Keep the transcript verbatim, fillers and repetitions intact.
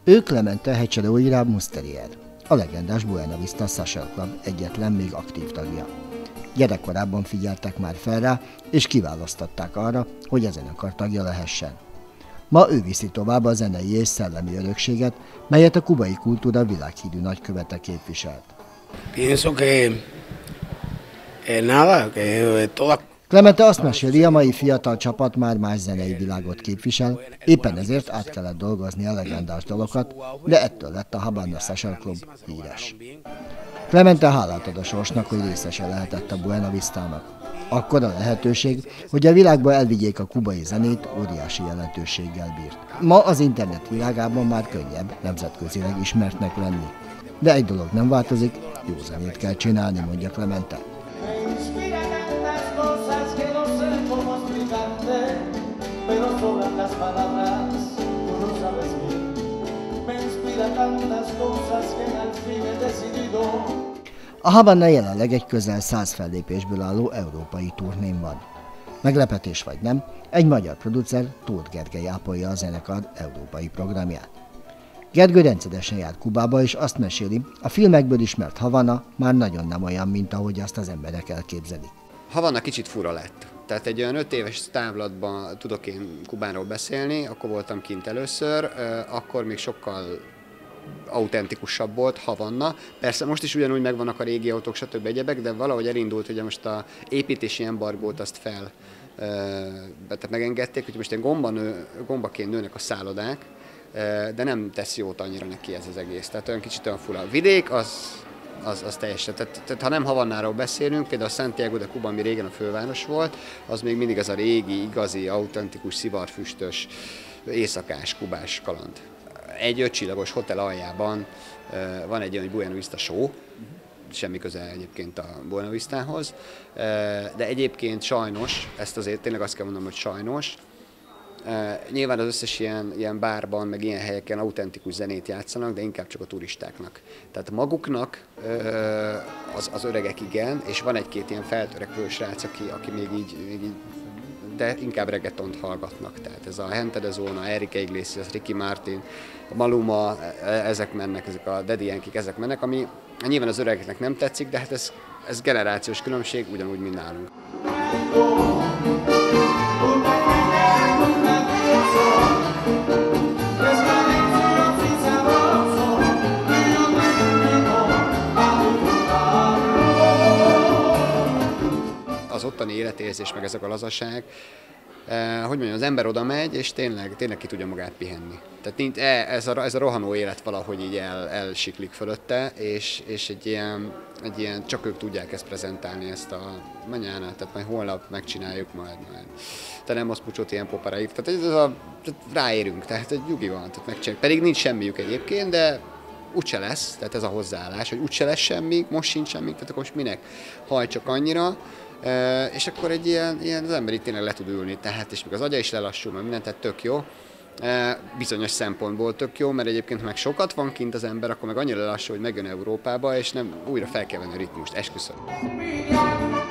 Ő Clemente Hechadoira Musterier, a legendás Buena Vista Social Club egyetlen még aktív tagja. Gyerekkorában figyeltek már fel rá, és kiválasztották arra, hogy a zenekar tagja lehessen. Ma ő viszi tovább a zenei és szellemi örökséget, melyet a kubai kultúra világhírű nagykövete képviselt. Pienso que, eh, nada, que toda... Clemente azt meséli, a mai fiatal csapat már más zenei világot képvisel, éppen ezért át kellett dolgozni a legendás dalokat, de ettől lett a Habana Social Club híres. Clemente hálát ad a sorsnak, hogy részese lehetett a Buena Vistának. Akkor a lehetőség, hogy a világba elvigyék a kubai zenét, óriási jelentőséggel bírt. Ma az internet világában már könnyebb nemzetközileg ismertnek lenni. De egy dolog nem változik, jó zenét kell csinálni, mondja Clemente. A Habana jelenleg egy közel száz fellépésből álló európai turnén van. Meglepetés vagy nem, egy magyar producer, Tóth Gergely ápolja a zenekar európai programját. Gergő rendszeresen járt Kubába, és azt meséli, a filmekből ismert Havana már nagyon nem olyan, mint ahogy azt az emberek elképzelik. Havana kicsit fura lett. Tehát egy olyan öt éves távlatban tudok én Kubáról beszélni, akkor voltam kint először, akkor még sokkal autentikusabb volt Havanna. Persze most is ugyanúgy megvannak a régi autók, stb. Egyebek, de valahogy elindult, hogy most a építési embargót azt fel, tehát megengedték, hogy most egy gomba nő, gombaként nőnek a szállodák, de nem tesz jót annyira neki ez az egész. Tehát olyan kicsit olyan fura. A vidék az, az, az teljesen. Tehát, tehát ha nem Havannáról beszélünk, például a Santiago de Cuba, ami régen a főváros volt, az még mindig ez a régi, igazi, autentikus, szivarfüstös, éjszakás, kubás kaland. Egy ötcsillagos hotel aljában van egy olyan Buena Vista show, semmi köze egyébként a Buena Vistához, de egyébként sajnos, ezt azért tényleg azt kell mondanom, hogy sajnos, nyilván az összes ilyen, ilyen bárban, meg ilyen helyeken autentikus zenét játszanak, de inkább csak a turistáknak. Tehát maguknak az, az öregek igen, és van egy-két ilyen feltörekvő srác, aki, aki még így, még így de inkább reggaetont hallgatnak. Tehát ez a Gente de Zona, Enrique Iglesias, Ricky Martin, a Maluma, ezek mennek, ezek a Daddy Yankee, ezek mennek, ami nyilván az öregeknek nem tetszik, de hát ez, ez generációs különbség, ugyanúgy, mint nálunk. Az ottani életérzés, meg ezek a lazaság, eh, hogy mondjam, az ember oda megy, és tényleg, tényleg ki tudja magát pihenni. Tehát ez a, ez a rohanó élet valahogy így el, elsiklik fölötte, és, és egy, ilyen, egy ilyen, csak ők tudják ezt prezentálni, ezt a mañana, tehát majd holnap megcsináljuk majd, majd. Te nem az pucsot ilyen poparáig, tehát ez a, tehát ráérünk, tehát egy nyugi van, tehát megcsináljuk. Pedig nincs semmiük egyébként, de úgyse lesz, tehát ez a hozzáállás, hogy úgyse lesz semmi, most sincs semmi, tehát akkor most minek haj csak annyira. Uh, és akkor egy ilyen, ilyen az ember itt tényleg le tud ülni, tehát és még az agya is lelassul, mert mindent, tehát tök jó. Uh, bizonyos szempontból tök jó, mert egyébként meg sokat van kint az ember, akkor meg annyira lelassul, hogy megjön Európába, és nem újra fel kell venni a ritmust, esküszöm.